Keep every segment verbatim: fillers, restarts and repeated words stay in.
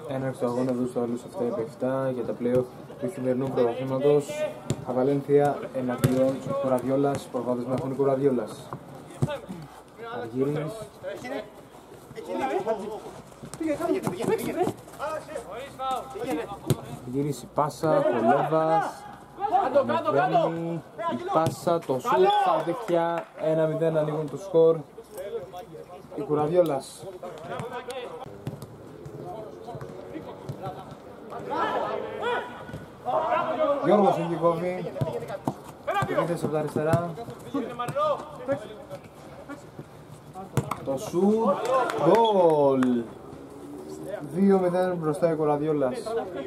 Έναρξη του αγώνα εδώ στο Αλούς επτά επί επτά για τα play-off του χειμερινού πρωταθλήματος. Αβαλένθια εναντίον Κουραδιόλας, προβάδισμα έχουν Κουραδιόλας. Αργύρης. Αργύρης η πάσα, Κολέβας. Ανεβαίνει η πάσα, το σουτ στα δίχτυα, ένα μηδέν ανοίγουν το σκορ. Η Κουραδιόλας. Γιώργος έχει κόβει. Επίθεση από τα αριστερά. Το σουτ. Γκολ. δύο μηδέν μπροστά η Κουραδιόλας.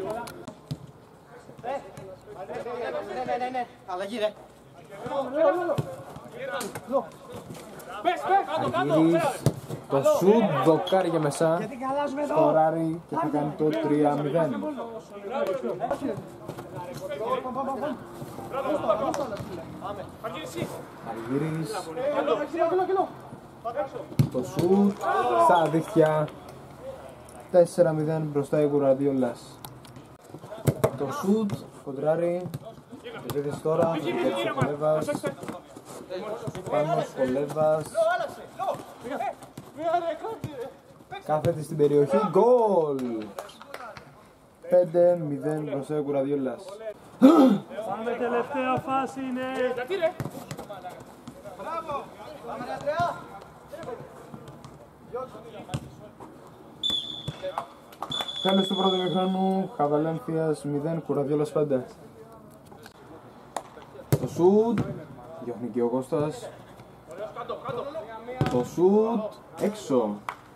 Αργύρης. Το σουτ δοκάρει και μεσά. Σκοράρει και θα κάνει το τρία μηδέν. Αργύρης. Το σουτ στα δίχτυα. τέσσερα μηδέν μπροστά η Κουραδιόλας. Το σουτ κοντράρει. Επίθεση τώρα. Ο Κολέβας. Πάνω Κολέβας. Κάθεται στην περιοχή. Γκολ! πέντε μηδέν μπροστά η Κουραδιόλας. Πάμε τελευταία φάση είναι. Τέλος του πρώτου ημιχρόνου, Αβαλένθιας μηδέν, Κουραδιόλας πέντε. Το σουτ, διώχνει και ο Κώστας. Το σουτ, έξω.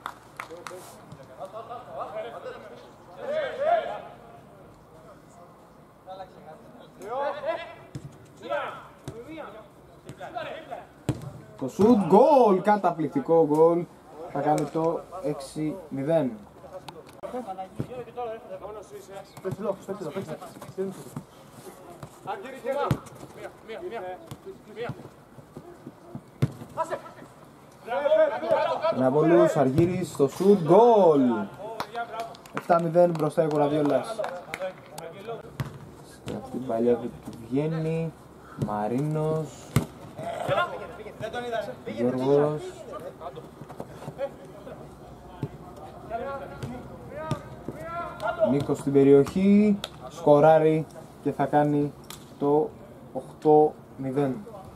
Το σουτ, γκολ, καταπληκτικό γκολ. Θα κάνει το έξι μηδέν. Ναβολούς, Αργύρης, το σουτ, γκολ. επτά μηδέν μπροστά η Κουραδιόλας. Σε αυτή την παλιά του βγαίνει Μαρίνος, Γιώργος. Νίκος στην περιοχή, σκοράρει και θα κάνει το οκτώ μηδέν.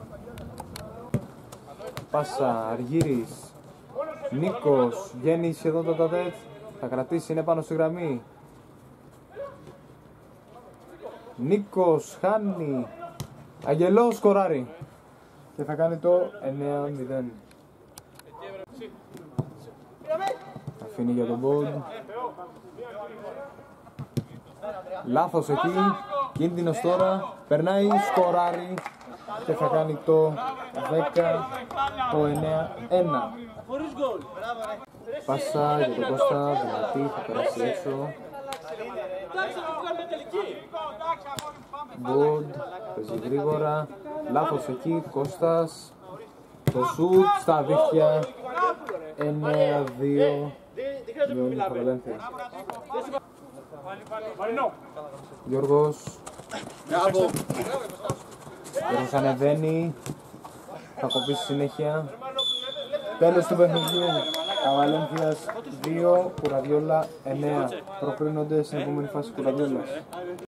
Πάσα, Αργύρης, Νίκος, βγαίνει σχεδόν το τατέτ, θα κρατήσει, είναι πάνω στη γραμμή. Νίκος, χάνει, Αγγελός σκοράρει και θα κάνει το εννέα μηδέν. Αφήνει για τον Μποντ. Λάθος εκεί, κίνδυνος τώρα, περνάει, σκοράρει και θα κάνει το δέκα, το εννέα ένα. Πάσα για τον Κώστα, δυνατή, θα περάσει έξω. Μποντ, παίζει γρήγορα, λάθος εκεί, Κώστας. Το σουτ στα δίχτυα, εννέα δύο, μειώνει η Αβαλένθια. Γιώργος. Γιώργος ανεβαίνει, θα κοπήσει συνέχεια. Τέλος του παιχνιδιού, Αβαλένθιας δύο, Κουραδιόλα εννέα. Προκρίνονται στην επόμενη φάση Κουραδιόλας.